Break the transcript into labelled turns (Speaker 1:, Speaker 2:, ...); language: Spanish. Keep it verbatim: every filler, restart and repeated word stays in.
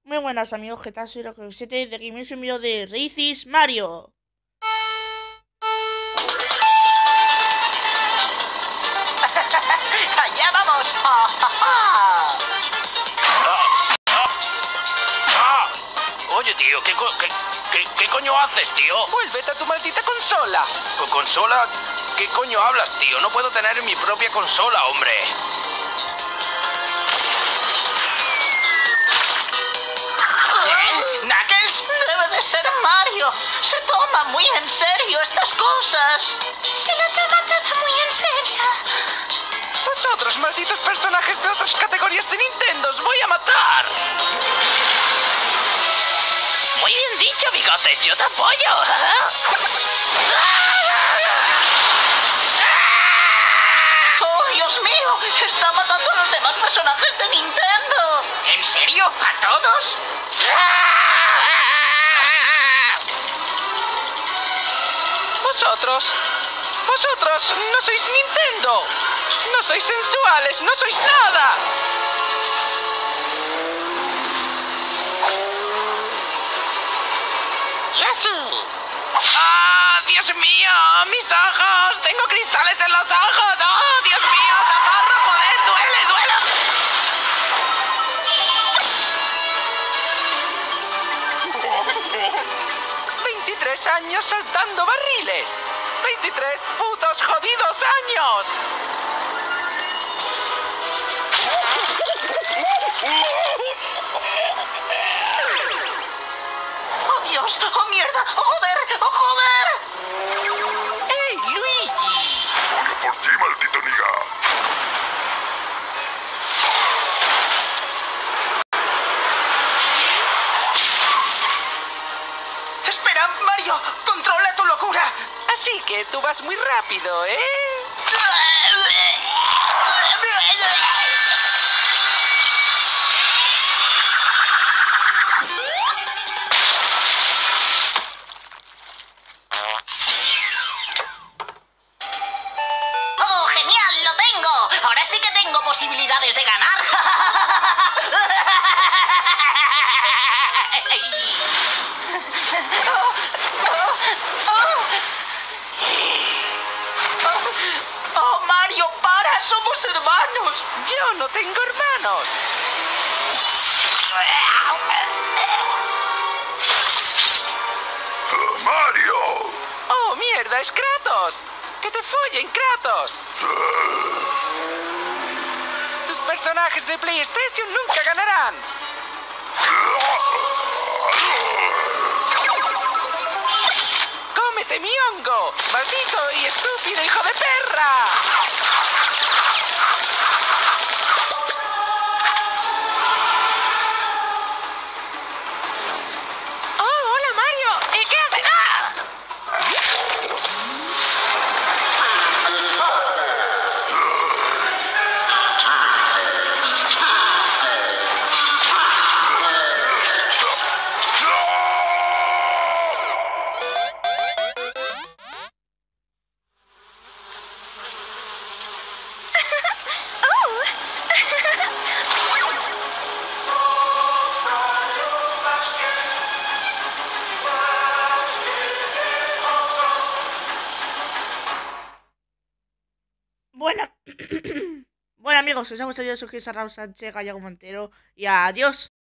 Speaker 1: Muy buenas amigos, ¿qué tal? Soy Roque siete de aquí me un video de Races Mario.
Speaker 2: ¡Allá vamos!
Speaker 3: Oye, tío, ¿qué, co qué, qué, qué coño haces, tío?
Speaker 2: ¡Vuélvete a tu maldita consola!
Speaker 3: ¿Con consola? ¿Qué coño hablas, tío? No puedo tener mi propia consola, hombre.
Speaker 2: ¿Knuckles? Debe de ser Mario. Se toma muy en serio estas cosas. Se la toma todo muy en serio. Vosotros, malditos personajes de otras categorías de Nintendo, os voy a matar.
Speaker 3: Muy bien dicho, bigotes. Yo te apoyo.
Speaker 2: ¡Oh, Dios mío! ¡Está matando a los demás personajes de Nintendo! ¿En serio? ¿A todos? Vosotros... Vosotros no sois Nintendo. No sois sensuales, no sois nada. ¡Yoshi!
Speaker 3: ¡Ah, Dios mío! ¡Mis ojos! ¡Tengo cristales en los ojos! ¡Oh, Dios mío! ¡Socorro! ¡Joder! ¡Duele, duele!
Speaker 2: veintitrés años saltando barriles. veintitrés putos jodidos años. ¡Oh, Dios! ¡Oh, mierda! ¡Oh, joder! ¡Oh, joder! ¡Hey, Luigi!
Speaker 4: Voy por ti, maldito niga.
Speaker 2: ¡Espera, Mario! ¡Controla tu locura! Así que tú vas muy rápido, ¿eh? ¡Oh, genial! ¡Lo tengo! Ahora sí que tengo posibilidades de ganar. ¡Oh, Mario, para! ¡Somos hermanos! Yo no tengo hermanos.
Speaker 4: ¡Ah, Mario!
Speaker 2: ¡Oh, mierda! ¡Es Kratos! ¡Que te follen, Kratos! Tus personajes de PlayStation nunca ganarán. ¡Cómete mi hongo! ¡Maldito y estúpido hijo de perra! ¡Oh, hola, Mario! ¿Y qué haces? ¡Ah!
Speaker 1: Bueno, bueno amigos, os hemos salido suscribirse a Raúl Sánchez, Gallego Montero y adiós.